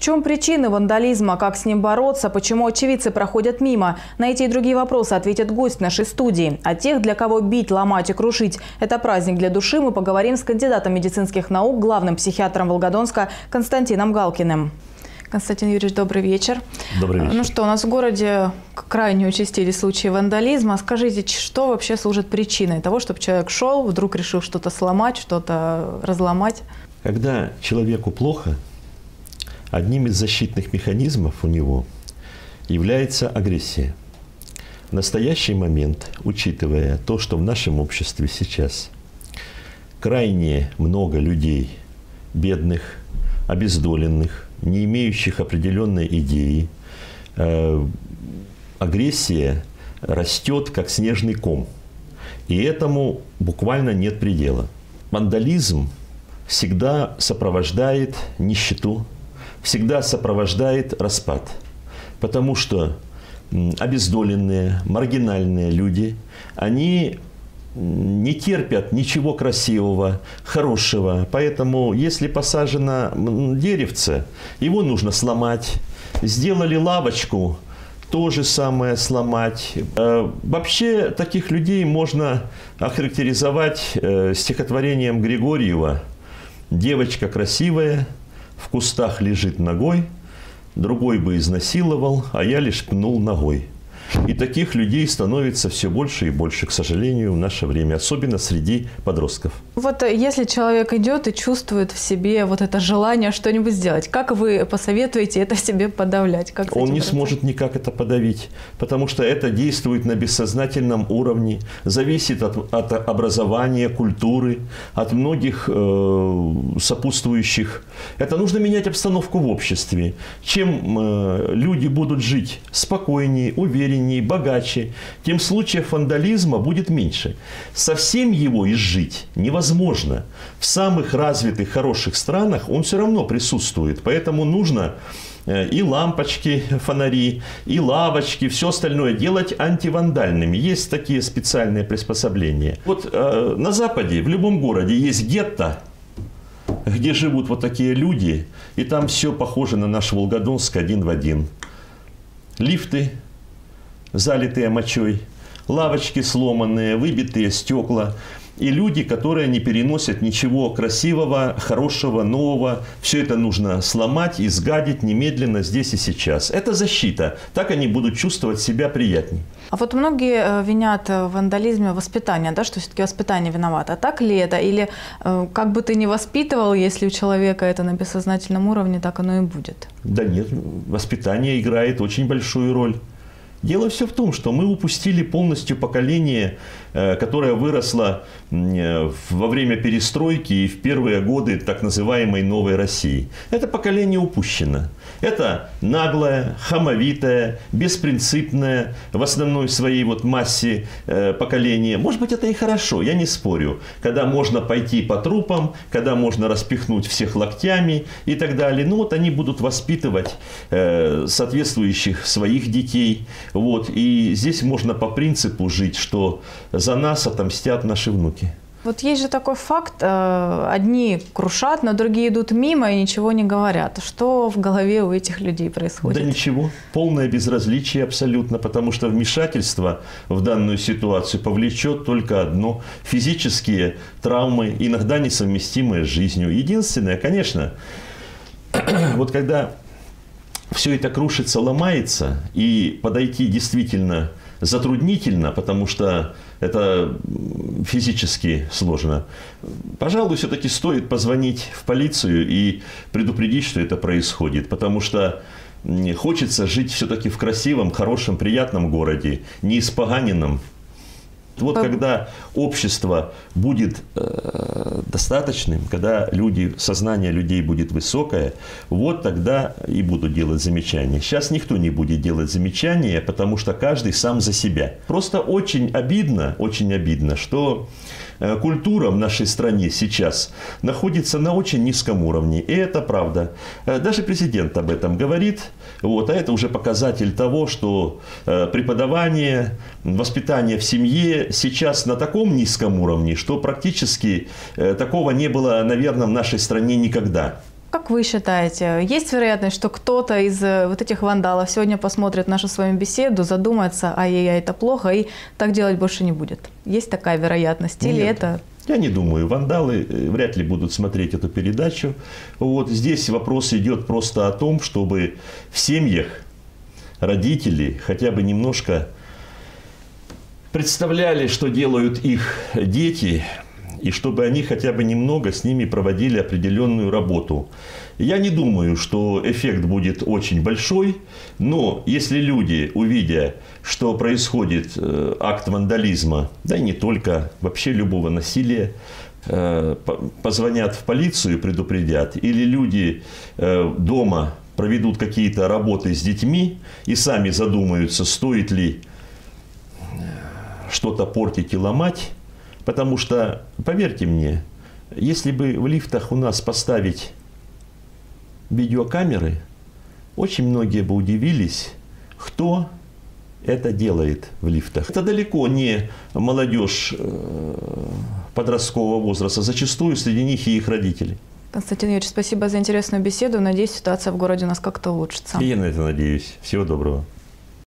чем причины вандализма, как с ним бороться, почему очевидцы проходят мимо? На эти и другие вопросы ответит гость нашей студии. О тех, для кого бить, ломать и крушить – это праздник для души, мы поговорим с кандидатом медицинских наук, главным психиатром Волгодонска Константином Галкиным. Константин Юрьевич, добрый вечер. Добрый вечер. Ну что, у нас в городе крайне участились случаи вандализма. Скажите, что вообще служит причиной того, чтобы человек шел, вдруг решил что-то сломать, что-то разломать? Когда человеку плохо, одним из защитных механизмов у него является агрессия. В настоящий момент, учитывая то, что в нашем обществе сейчас крайне много людей, бедных, обездоленных, не имеющих определенной идеи, агрессия растет как снежный ком. И этому буквально нет предела. Вандализм всегда сопровождает нищету, всегда сопровождает распад. Потому что обездоленные, маргинальные люди, они не терпят ничего красивого, хорошего. Поэтому, если посажено деревце, его нужно сломать. Сделали лавочку, то же самое сломать. Вообще, таких людей можно охарактеризовать стихотворением Григорьева. «Девочка красивая, в кустах лежит ногой, другой бы изнасиловал, а я лишь пнул ногой». И таких людей становится все больше и больше, к сожалению, в наше время, особенно среди подростков. Вот если человек идет и чувствует в себе вот это желание что-нибудь сделать, как вы посоветуете это себе подавлять? Он не сможет никак это подавить, потому что это действует на бессознательном уровне, зависит от образования, культуры, от многих сопутствующих. Это нужно менять обстановку в обществе. Чем люди будут жить спокойнее, увереннее, богаче, тем случаев вандализма будет меньше. Совсем его изжить невозможно. В самых развитых, хороших странах он все равно присутствует. Поэтому нужно и лампочки, фонари, и лавочки, все остальное делать антивандальными. Есть такие специальные приспособления. Вот на Западе, в любом городе есть гетто, где живут вот такие люди, и там все похоже на наш Волгодонск один в один. Лифты, залитые мочой, лавочки сломанные, выбитые стекла. И люди, которые не переносят ничего красивого, хорошего, нового. Все это нужно сломать, изгадить немедленно, здесь и сейчас. Это защита. Так они будут чувствовать себя приятнее. А вот многие винят в вандализме воспитание, да, что все-таки воспитание виновато. А так ли это? Или как бы ты ни воспитывал, если у человека это на бессознательном уровне, так оно и будет? Да нет, воспитание играет очень большую роль. Дело все в том, что мы упустили полностью поколение, которое выросло во время перестройки и в первые годы так называемой новой России. Это поколение упущено. Это наглое, хамовитое, беспринципное в основной своей массе поколение. Может быть, это и хорошо, я не спорю. Когда можно пойти по трупам, когда можно распихнуть всех локтями и так далее. Ну вот они будут воспитывать соответствующих своих детей. Вот. И здесь можно по принципу жить, что за нас отомстят наши внуки. Вот есть же такой факт, одни крушат, но другие идут мимо и ничего не говорят. Что в голове у этих людей происходит? Да ничего, полное безразличие абсолютно, потому что вмешательство в данную ситуацию повлечет только одно – физические травмы, иногда несовместимые с жизнью. Единственное, конечно, вот когда все это крушится, ломается, и подойти действительно затруднительно, потому что это физически сложно. Пожалуй, все-таки стоит позвонить в полицию и предупредить, что это происходит, потому что хочется жить все-таки в красивом, хорошем, приятном городе, не испоганенном. Вот когда общество будет достаточным, когда сознание людей будет высокое, вот тогда и будут делать замечания. Сейчас никто не будет делать замечания, потому что каждый сам за себя. Просто очень обидно, что культура в нашей стране сейчас находится на очень низком уровне. И это правда. Даже президент об этом говорит. Вот, а это уже показатель того, что преподавание, воспитание в семье сейчас на таком низком уровне, что практически такого не было, наверное, в нашей стране никогда. Как вы считаете, есть вероятность, что кто-то из вот этих вандалов сегодня посмотрит нашу с вами беседу, задумается, ай-яй-яй, это плохо, и так делать больше не будет? Есть такая вероятность? Или Нет. это... Я не думаю, вандалы вряд ли будут смотреть эту передачу. Вот здесь вопрос идет просто о том, чтобы в семьях родители хотя бы немножко представляли, что делают их дети, и чтобы они хотя бы немного с ними проводили определенную работу. Я не думаю, что эффект будет очень большой, но если люди, увидя, что происходит акт вандализма, да и не только, вообще любого насилия, позвонят в полицию и предупредят, или люди дома проведут какие-то работы с детьми и сами задумаются, стоит ли что-то портить и ломать, потому что, поверьте мне, если бы в лифтах у нас поставить видеокамеры, очень многие бы удивились, кто это делает в лифтах. Это далеко не молодежь подросткового возраста, зачастую среди них и их родители. Константин Юрьевич, спасибо за интересную беседу. Надеюсь, ситуация в городе у нас как-то улучшится. И я на это надеюсь. Всего доброго.